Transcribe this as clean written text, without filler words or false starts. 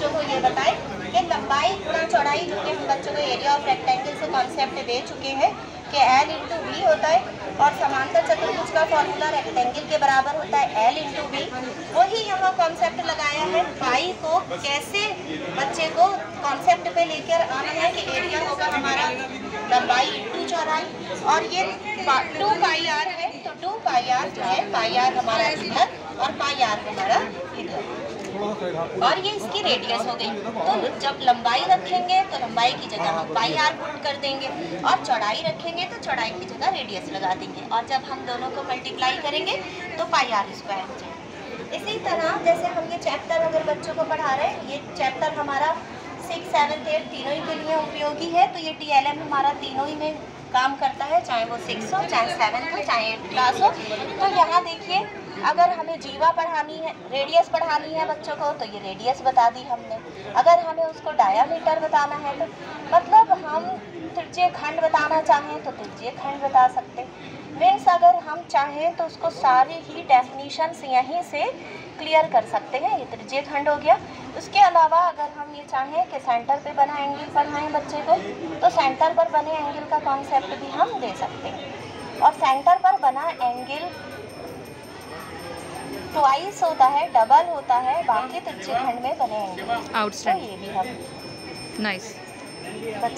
बच्चों को ये बताएं कि लंबाई गुणा चौड़ाई, जो कि हम बच्चों को एरिया ऑफ रेक्टेंगल से कॉन्सेप्ट दे चुके हैं कि L इंटू वी होता है, और समांतर चतुर्भुज का फॉर्मूला रेक्टेंगल के बराबर होता है L इंटू वी। वही यहाँ कॉन्सेप्ट लगाया है, पाई को कैसे बच्चे को कॉन्सेप्ट पे लेकर आना है कि एरिया होगा हमारा लंबाई इंटू चौड़ाई, और ये 2 पाई आर है, तो 2 पाई आर जो है, पाई आर हमारा इधर और पाई आर हमारा इधर, और ये इसकी रेडियस हो गई। तो जब लंबाई रखेंगे तो लंबाई की जगह हम पाई आर पुट कर देंगे, और चौड़ाई रखेंगे तो चौड़ाई की जगह रेडियस लगा देंगे, और जब हम दोनों को मल्टीप्लाई करेंगे तो पाई आर स्क्वायर हो जाएगा। इसी तरह जैसे हम ये चैप्टर अगर बच्चों को पढ़ा रहे हैं, ये चैप्टर हमारा 6, 7, 8 तीनों ही के लिए उपयोगी है, तो ये TLM हमारा तीनों ही में काम करता है, चाहे वो 6 हो, चाहे 7 हो, चाहे 8 क्लास हो। तो यहाँ देखिए, अगर हमें जीवा पढ़ानी है, रेडियस पढ़ानी है बच्चों को, तो ये रेडियस बता दी हमने। अगर हमें उसको डायामीटर बताना है, तो मतलब हम त्रिज्यीय खंड बताना चाहें तो त्रिज्यीय खंड बता सकते। मीन्स अगर हम चाहें तो उसको सारी ही डेफिनीशंस यहीं से क्लियर कर सकते हैं। ये त्रिज्यीय खंड हो गया। उसके अलावा अगर हम ये चाहें कि सेंटर पे बना एंगल पढ़ाएं बच्चे को, तो सेंटर पर बने एंगल का कॉन्सेप्ट भी हम दे सकते हैं। और सेंटर पर बना एंगल ट्वाइस होता है, डबल होता है बाकी त्रिज्यीय खंड में बने एंगल। आउटस्टैंडिंग, तो ये भी हम नाइस।